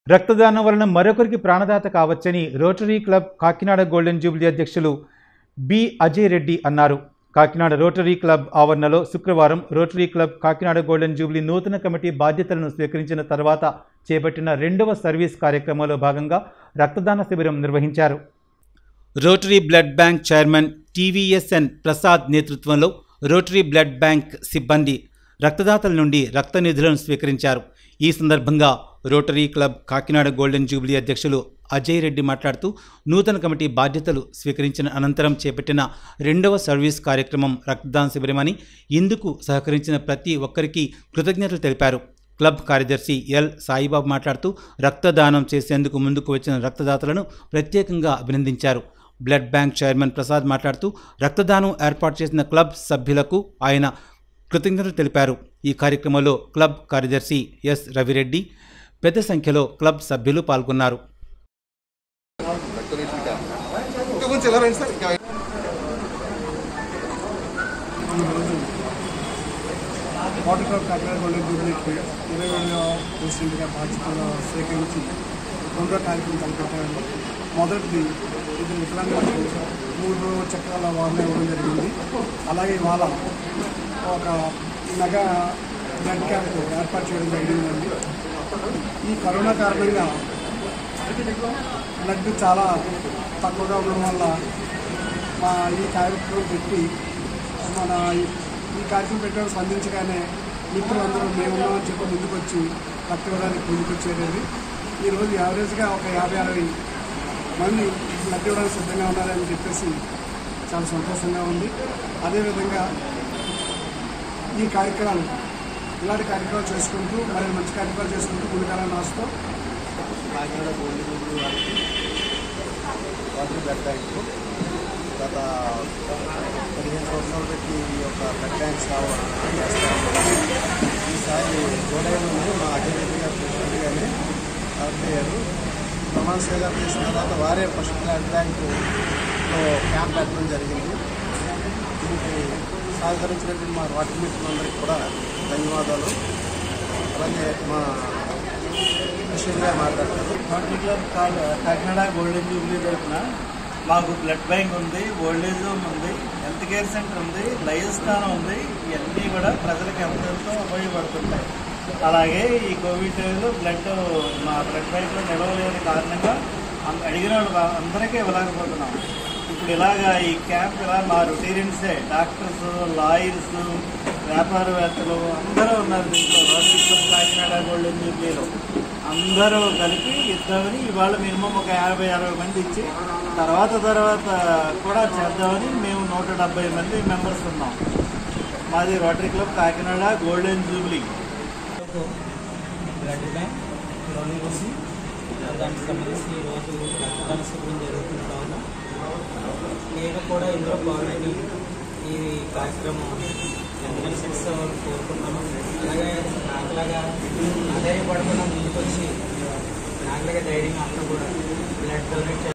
రక్తదానం వలన మరొకరికి ప్రాణదాత కావచ్చని rotary club Kakinada golden jubilee అధ్యక్షులు బి అజయ్ రెడ్డి అన్నారు. కాకినాడ రోటరీ క్లబ్ ఆవరణలో శుక్రవారం rotary club Kakinada golden jubilee నూతన కమిటీ బాధ్యతలను స్వీకరించిన తర్వాత చేపట్టిన 2వ సర్వీస్ కార్యక్రమంలో భాగంగా రక్తదాన శిబిరం నిర్వహించారు. Rotary blood bank chairman TVSN Prasad నేతృత్వంలో రోటరీ బ్లడ్ బ్యాంక్ సిబ్బంది రక్తదాతల నుండి రక్త నిధులను స్వీకరించారు. ఈ సందర్భంగా rotary club Kakinada golden jubilee అధ్యక్షులు అజయ్ రెడ్డి మాట్లాడుతూ నూతన కమిటీ బాధ్యతలు స్వీకరించిన అనంతరం చేపట్టిన 2వ సర్వీస్ కార్యక్రమం రక్తదాన శిబిరమని, ఇందుకు సహకరించిన ప్రతి ఒక్కరికి కృతజ్ఞతలు తెలిపారు. క్లబ్ కార్యదర్శి ఎల్ సాయిబాబు మాట్లాడుతూ రక్తదానం చేసేందుకు ముందుకు వచ్చిన రక్తదాతలను ప్రత్యేకంగా అభినందించారు. బ్లడ్ బ్యాంక్ చైర్మన్ ప్రసాద్ మాట్లాడుతూ రక్తదానం ఏర్పాటు చేసిన క్లబ్ సభ్యులకు ఆయన కృతజ్ఞతలు తెలిపారు. ఈ కార్యక్రమంలో క్లబ్ కార్యదర్శి ఎస్ రవిరెడ్డి, పెద్ద సంఖ్యలో క్లబ్ సభ్యులు పాల్గొన్నారు. వాటర్ క్లబ్ కాకినాడ గోల్డెన్ జూబ్లీకి 20వ ప్రెసిడెంట్గా బాధ్యతలు స్వీకరించి 2వ కార్యక్రమం తలపెట్టారు. మొదటిది ఇది వికలాంగులకు 3 చక్రాల వాహనం ఇవ్వడం జరిగింది. అలాగే ఇవాళ ఒక మెగా బ్లడ్ క్యాంప్ ఏర్పాటు చేయడం జరిగిందండి. ఈ కరోనా కారణంగా బ్లడ్ చాలా తక్కువగా ఉండడం వల్ల ఈ కార్యక్రమం పెట్టి ఈ కార్యక్రమం పెట్టడం స్పందించగానే మిత్రులందరూ మేమున్నామని చెప్పి ముందుకు వచ్చి రక్త ఇవ్వడానికి ముందుకొచ్చేది. ఈరోజు యావరేజ్గా ఒక 50-60 మంది బ్లడ్ ఇవ్వడానికి సిద్ధంగా ఉన్నారని చెప్పేసి చాలా సంతోషంగా ఉంది. అదేవిధంగా ఈ కార్యక్రమాలు ఇలాంటి కార్యక్రమాలు చేసుకుంటూ మరి మంచి కార్యక్రమాలు చేసుకుంటూ ముందుకెళ్ళాలని ఆశతో కాకినాడ గోల్డెన్ జూబ్లీ వారికి వాటర్ బ్లడ్ బ్యాంకు గత 15 సంవత్సరాలు పెట్టి ఈ యొక్క బ్లడ్ బ్యాంక్స్ కావాలని ఈసారి జూలైలోనే మా అజయ్ రెడ్డి గారు ప్రెసిడెంట్గానే అయ్యారు. ప్రమాణ స్వీకారం చేసిన తర్వాత వారే ఫస్ట్ బ్లడ్ బ్యాంకులో క్యాంప్ పెట్టడం జరిగింది. దీనికి సహకరించినటువంటి మా వాటర్ మిత్రులందరికీ కూడా ధన్యవాదాలు. అలాగే మా విషయంగా మాట్లాడతారు. Rotary club Kakinada golden jubilee తరఫున మాకు బ్లడ్ బ్యాంక్ ఉంది, ఓల్డేజ్ హోమ్ ఉంది, హెల్త్ కేర్ సెంటర్ ఉంది, లైవ్ స్థానం ఉంది. ఇవన్నీ కూడా ప్రజలకు ఎంతో ఉపయోగపడుతుంటాయి. అలాగే ఈ కోవిడ్ టైంలో మా బ్లడ్ బ్యాంక్లో నిలవలేని కారణంగా అడిగిన వాళ్ళు అందరికీ ఇవ్వలేకపోతున్నాం. ఇప్పుడు ఇలాగా ఈ క్యాంప్ ఇలా మా రొటీరియన్సే డాక్టర్స్, లాయర్స్, వ్యాపారవేత్తలు అందరూ ఉన్నారు దీంట్లో. రోటరీ క్లబ్ కాకినాడ గోల్డెన్ జూబ్లీలో అందరూ కలిపి ఇద్దామని ఇవాళ మినిమం ఒక 50-60 మంది ఇచ్చి తర్వాత కూడా చేద్దామని మేము 170 మంది మెంబర్స్ ఉన్నాం. మాది rotary club Kakinada golden jubilee. Blood bank లోని రోజు దానికి సంబంధించి ఈరోజు రక్తదాన శిబిరం జరుగుతున్న కావున నేను కూడా ఇందులో పాల్గొని ఈ కార్యక్రమం ఎంతమంది సక్సెస్ అవ్వాలని కోరుకుంటున్నాము. అలాగే నాకులాగా ఆదాయపడకుండా ముందుకు వచ్చి నాకులాగా ధైర్యంగా అందరూ కూడా బ్లడ్ డొనేట్